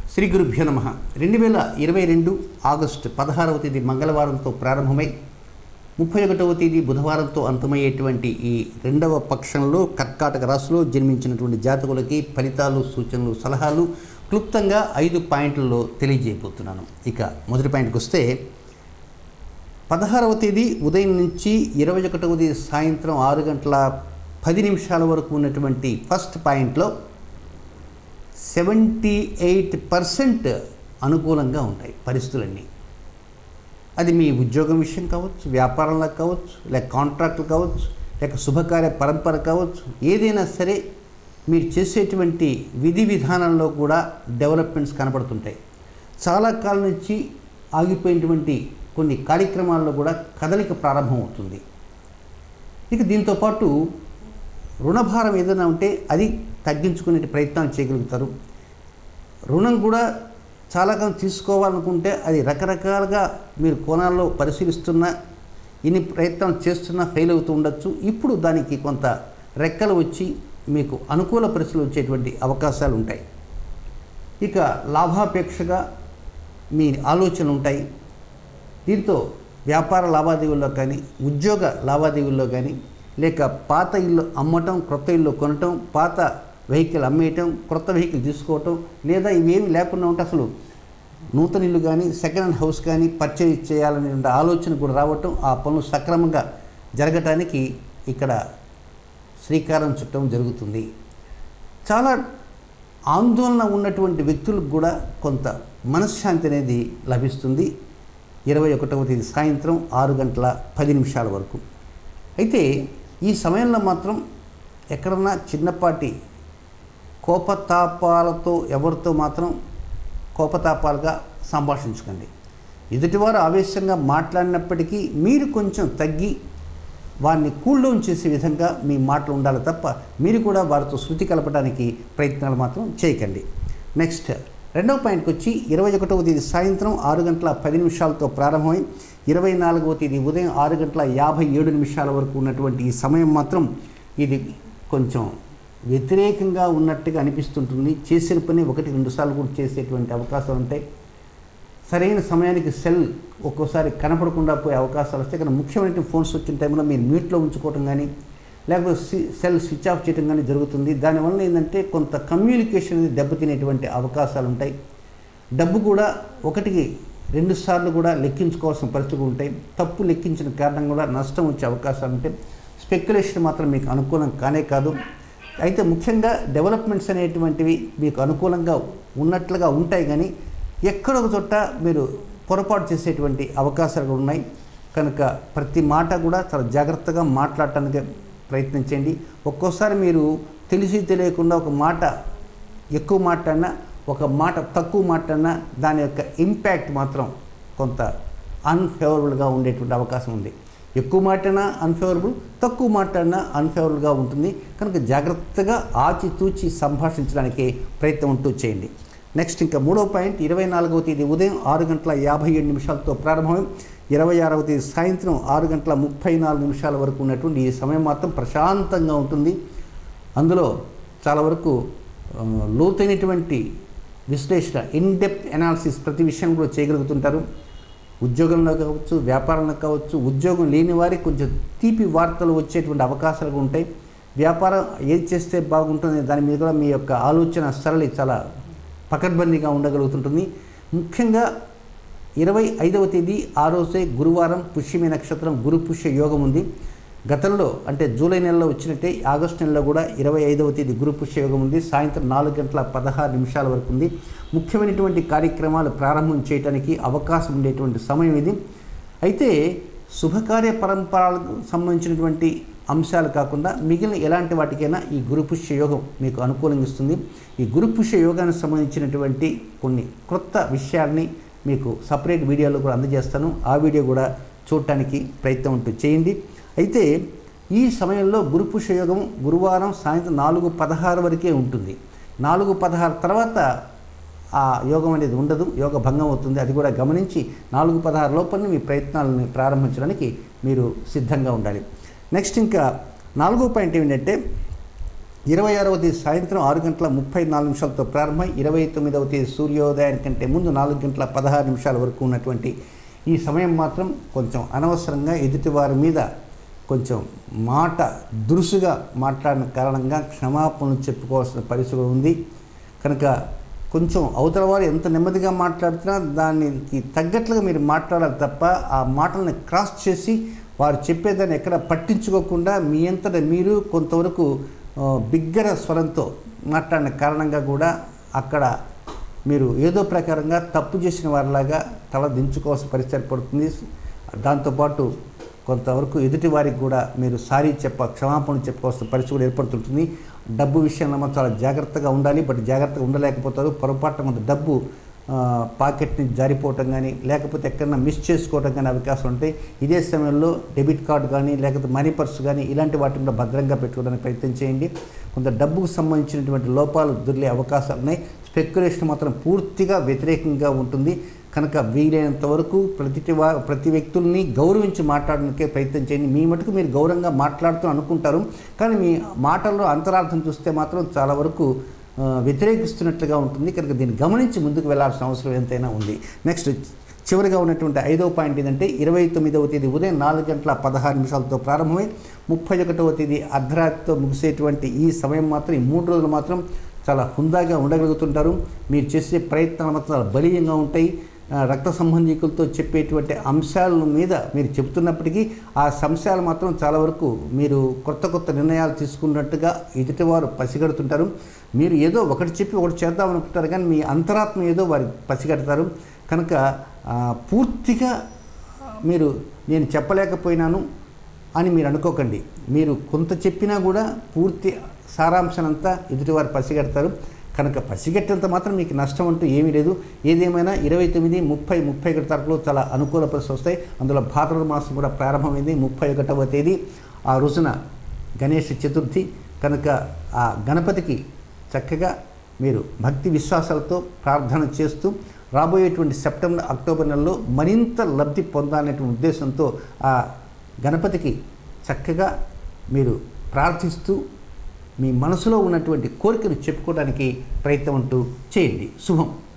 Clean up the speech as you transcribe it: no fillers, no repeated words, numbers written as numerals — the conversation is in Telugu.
శ్రీ గురుభ్యో నమః 2022 ఆగస్టు 16వ తేదీ మంగళవారంతో ప్రారంభమై 31వ తేదీ బుధవారంతో అంతమయ్యేటువంటి ఈ రెండవ పక్షంలో కర్కాటక రాశిలో జన్మించినటువంటి జాతకులకి ఫలితాలు, సూచనలు, సలహాలు క్లుప్తంగా 5 పాయింట్లలో తెలియజేయబోతున్నాను. ఇక మొదటి పాయింట్కి వస్తే 16వ తేదీ ఉదయం నుంచి 21వ తేదీ సాయంత్రం 6 గంటల 10 నిమిషాల వరకు ఉన్నటువంటి ఫస్ట్ పాయింట్లో 78% అనుకూలంగా ఉంటాయి పరిస్థితులన్నీ. అది మీ ఉద్యోగం విషయం కావచ్చు, వ్యాపారంలో కావచ్చు, లేక కాంట్రాక్టులు కావచ్చు, లేక శుభకార్య పరంపర కావచ్చు, ఏదైనా సరే మీరు చేసేటువంటి విధి విధానంలో కూడా డెవలప్మెంట్స్ కనపడుతుంటాయి. చాలా కాలం నుంచి ఆగిపోయినటువంటి కొన్ని కార్యక్రమాల్లో కూడా కదలిక ప్రారంభమవుతుంది. ఇక దీంతోపాటు రుణభారం ఏదైనా ఉంటే అది తగ్గించుకునే ప్రయత్నాలు చేయగలుగుతారు. రుణం కూడా చాలా కాలం తీసుకోవాలనుకుంటే అది రకరకాలుగా మీరు కోణాల్లో పరిశీలిస్తున్నా, ఇన్ని ప్రయత్నాలు చేస్తున్నా ఫెయిల్ అవుతూ ఉండొచ్చు. ఇప్పుడు దానికి కొంత రెక్కలు వచ్చి మీకు అనుకూల పరిస్థితులు వచ్చేటువంటి అవకాశాలు ఉంటాయి. ఇక లాభాపేక్షగా మీ ఆలోచనలు ఉంటాయి. దీంతో వ్యాపార లావాదేవీల్లో కానీ, ఉద్యోగ లావాదేవీల్లో కానీ, లేక పాత ఇల్లు అమ్మటం, కొత్త ఇల్లు కొనటం, పాత వెహికల్ అమ్మేయటం, కొత్త వెహికల్ తీసుకోవటం, లేదా ఇవేమి లేకుండా ఉంటే అసలు నూతన ఇల్లు కానీ, సెకండ్ హ్యాండ్ హౌస్ కానీ పర్చేజ్ చేయాలనే ఆలోచన కూడా రావటం, ఆ పనులు సక్రమంగా జరగటానికి ఇక్కడ శ్రీకారం చుట్టడం జరుగుతుంది. చాలా ఆందోళన ఉన్నటువంటి వ్యక్తులకు కూడా కొంత మనశ్శాంతి అనేది లభిస్తుంది 21వ తేదీ సాయంత్రం 6 గంటల 10 నిమిషాల వరకు. అయితే ఈ సమయంలో మాత్రం ఎక్కడన్నా చిన్నపాటి కోపతాపాలతో ఎవరితో మాత్రం కోపతాపాలుగా సంభాషించకండి. ఎదుటివారు ఆవేశంగా మాట్లాడినప్పటికీ మీరు కొంచెం తగ్గి వారిని కూల్ డౌన్ చేసే విధంగా మీ మాటలు ఉండాలి తప్ప మీరు కూడా వారితో శృతి కలపడానికి ప్రయత్నాలు మాత్రం చేయకండి. నెక్స్ట్ రెండవ పాయింట్కి వచ్చి 21వ తేదీ సాయంత్రం 6 గంటల 10 నిమిషాలతో ప్రారంభమై 24వ తేదీ ఉదయం 6 గంటల 57 నిమిషాల వరకు ఉన్నటువంటి ఈ సమయం మాత్రం ఇది కొంచెం వ్యతిరేకంగా ఉన్నట్టుగా అనిపిస్తుంటుంది. చేసిన పని 1-2 సార్లు కూడా చేసేటువంటి అవకాశాలు ఉంటాయి. సరైన సమయానికి సెల్ ఒక్కోసారి కనపడకుండా పోయే అవకాశాలు వస్తాయి. కానీ ముఖ్యమైన ఫోన్స్ వచ్చిన టైంలో మీరు మ్యూట్లో ఉంచుకోవటం కానీ, లేకపోతే సెల్ స్విచ్ ఆఫ్ చేయడం కానీ జరుగుతుంది. దానివల్ల ఏంటంటే కొంత కమ్యూనికేషన్ అనేది దెబ్బతినేటువంటి అవకాశాలు ఉంటాయి. డబ్బు కూడా 1-2 సార్లు కూడా లెక్కించుకోవాల్సిన పరిస్థితులు ఉంటాయి. తప్పు లెక్కించిన కారణం కూడా నష్టం వచ్చే అవకాశాలు ఉంటాయి. స్పెక్యులేషన్ మాత్రం మీకు అనుకూలం కానే కాదు. అయితే ముఖ్యంగా డెవలప్మెంట్స్ అనేటువంటివి మీకు అనుకూలంగా ఉన్నట్లుగా ఉంటాయి, కానీ ఎక్కడొక చోట మీరు పొరపాటు చేసేటువంటి అవకాశాలు ఉన్నాయి. కనుక ప్రతి మాట కూడా చాలా జాగ్రత్తగా మాట్లాడటానికి ప్రయత్నించండి. ఒక్కోసారి మీరు తెలిసి తెలియకుండా ఒక మాట ఎక్కువ మాట్లాడినా, ఒక మాట తక్కువ మాట్లాడినా దాని యొక్క ఇంపాక్ట్ మాత్రం కొంత అన్ఫేవరబుల్గా ఉండేటువంటి అవకాశం ఉంది. ఎక్కువ మాట్లాడినా అన్ఫేవరబుల్, తక్కువ మాట్లాడినా అన్ఫేవరబుల్గా ఉంటుంది. కనుక జాగ్రత్తగా ఆచితూచి సంభాషించడానికి ప్రయత్నం ఉంటూ చేయండి. నెక్స్ట్ ఇంకా మూడవ పాయింట్ 24వ తేదీ ఉదయం 6 గంటల 57 నిమిషాలతో ప్రారంభమై 26వ తేదీ సాయంత్రం 6 గంటల 34 నిమిషాల వరకు ఉన్నటువంటి ఈ సమయం మాత్రం ప్రశాంతంగా ఉంటుంది. అందులో చాలా వరకు లోతైనటువంటి విశ్లేషణ, ఇన్డెప్త్ అనాలిసిస్ ప్రతి విషయం కూడా చేయగలుగుతుంటారు. ఉద్యోగంలో కావచ్చు, వ్యాపారంలో కావచ్చు, ఉద్యోగం లేని వారికి కొంచెం తీపి వార్తలు వచ్చేటువంటి అవకాశాలు ఉంటాయి. వ్యాపారం ఏది చేస్తే బాగుంటుంది దాని మీద కూడా మీ యొక్క ఆలోచన సరళి చాలా పకడ్బందీగా ఉండగలుగుతుంటుంది. ముఖ్యంగా 25వ తేదీ ఆ రోజే గురువారం పుష్యమి నక్షత్రం గురు పుష్య యోగం ఉంది. గతంలో అంటే జూలై నెలలో వచ్చినట్టే ఆగస్టు నెలలో కూడా 25వ తేదీ గురు పుష్య యోగం ఉంది. సాయంత్రం 4 గంటల 16 నిమిషాల వరకు ఉంది. ముఖ్యమైనటువంటి కార్యక్రమాలు ప్రారంభం చేయడానికి అవకాశం ఉండేటువంటి సమయం ఇది. అయితే శుభకార్య పరంపరలకు సంబంధించినటువంటి అంశాలు కాకుండా మిగిలిన ఎలాంటి వాటికైనా ఈ గురు పుష్య యోగం మీకు అనుకూలంగా ఇస్తుంది. ఈ గురు పుష్య యోగానికి సంబంధించినటువంటి కొన్ని కొత్త విషయాల్ని మీకు సపరేట్ వీడియోలో కూడా అందజేస్తాను. ఆ వీడియో కూడా చూడటానికి ప్రయత్నం ఉంటూ చేయండి. అయితే ఈ సమయంలో గురు పుష్య యోగం గురువారం సాయంత్రం 4:16 వరకే ఉంటుంది. 4:16 తర్వాత ఆ యోగం అనేది ఉండదు, యోగ భంగం అవుతుంది. అది కూడా గమనించి 4:16 లోపల మీ ప్రయత్నాలను ప్రారంభించడానికి మీరు సిద్ధంగా ఉండాలి. నెక్స్ట్ ఇంకా 4వ పాయింట్ ఏమిటంటే 26వ తేదీ సాయంత్రం 6:34 ప్రారంభమై 29వ తేదీ సూర్యోదయానికంటే ముందు 4:16 వరకు ఉన్నటువంటి ఈ సమయం మాత్రం కొంచెం అనవసరంగా ఎదుటివారి మీద కొంచెం మాట దురుసుగా మాట్లాడిన కారణంగా క్షమాపణలు చెప్పుకోవాల్సిన పరిస్థితి ఉంది. కనుక కొంచెం అవతల వారు ఎంత నెమ్మదిగా మాట్లాడుతున్నా దానికి తగ్గట్లుగా మీరు మాట్లాడాలి తప్ప ఆ మాటలను క్రాస్ చేసి వారు చెప్పేదాన్ని ఎక్కడ పట్టించుకోకుండా మీ అంతటా మీరు కొంతవరకు బిగ్గర స్వరంతో మాట్లాడిన కారణంగా కూడా అక్కడ మీరు ఏదో ప్రకారంగా తప్పు చేసిన వారిలాగా తల దించుకోవాల్సిన పరిస్థితి ఏర్పడుతుంది. దాంతోపాటు కొంతవరకు ఎదుటి వారికి కూడా మీరు క్షమాపణ చెప్పుకోవాల్సిన పరిస్థితి కూడా ఏర్పడుతుంటుంది. డబ్బు విషయంలో చాలా జాగ్రత్తగా ఉండాలి. బట్ జాగ్రత్తగా ఉండలేకపోతారు. పొరపాటున కొంత డబ్బు పాకెట్ నుంచి జారిపోవటం కానీ లేకపోతే ఎక్కడన్నా మిస్ చేసుకోవడం కానీ అవకాశాలు ఉంటాయి. ఇదే సమయంలో డెబిట్ కార్డు కానీ లేకపోతే మనీ పర్సు కానీ ఇలాంటి వాటిని కూడా భద్రంగా పెట్టుకోవడానికి ప్రయత్నం చేయండి. కొంత డబ్బుకు సంబంధించినటువంటి లోపాలు దొరికే అవకాశాలు ఉన్నాయి. స్పెక్యులేషన్ మాత్రం పూర్తిగా వ్యతిరేకంగా ఉంటుంది. కనుక వీలైనంత వరకు ప్రతి వ్యక్తుల్ని గౌరవించి మాట్లాడడానికే ప్రయత్నం చేయండి. మీ మటుకు మీరు గౌరవంగా మాట్లాడుతూ అనుకుంటారు, కానీ మీ మాటల్లో అంతరార్థం చూస్తే మాత్రం చాలా వరకు వ్యతిరేకిస్తున్నట్లుగా ఉంటుంది. కనుక దీన్ని గమనించి ముందుకు వెళ్లాల్సిన అవసరం ఎంతైనా ఉంది. నెక్స్ట్ చివరిగా ఉన్నటువంటి 5వ పాయింట్ ఏంటంటే 29వ తేదీ ఉదయం 4:16 ప్రారంభమై 31వ తేదీ అర్ధరాత్రితో ముగిసేటువంటి ఈ సమయం మాత్రం ఈ 3 రోజులు మాత్రం చాలా హుందాగా ఉండగలుగుతుంటారు. మీరు చేసే ప్రయత్నాలు మాత్రం చాలా బలీయంగా ఉంటాయి. రక్త సంబంధికులతో చెప్పేటువంటి అంశాల మీద మీరు చెబుతున్నప్పటికీ ఆ అంశాలు మాత్రం చాలా వరకు మీరు కొత్త నిర్ణయాలు తీసుకున్నట్టుగా ఎదుటివారు పసిగడుతుంటారు. మీరు ఏదో ఒకటి చెప్పి ఒకటి చేద్దామనుకుంటారు, కానీ మీ అంతరాత్మ ఏదో వారి పసిగడతారు. కనుక పూర్తిగా మీరు నేను చెప్పలేకపోయినాను అని మీరు అనుకోకండి. మీరు కొంత చెప్పినా కూడా పూర్తి సారాంశానంతా ఎదుటివారు పసిగడతారు. కనుక పసిగట్టేంత మాత్రం మీకు నష్టం అంటూ ఏమీ లేదు. ఏదేమైనా 29, 30, 31 తారీఖులో చాలా అనుకూల పరిస్థితులు వస్తాయి. అందులో భాద్రపద మాసం కూడా ప్రారంభమైంది 31వ తేదీ. ఆ రోజున గణేష్ చతుర్థి. కనుక ఆ గణపతికి చక్కగా మీరు భక్తి విశ్వాసాలతో ప్రార్థన చేస్తూ రాబోయేటువంటి సెప్టెంబర్, అక్టోబర్ నెలలో మరింత లబ్ధి పొందాలనేటువంటి ఉద్దేశంతో ఆ గణపతికి చక్కగా మీరు ప్రార్థిస్తూ మీ మనసులో ఉన్నటువంటి కోరికను చెప్పుకోవడానికి ప్రయత్నం అంటూ చేయండి. శుభం.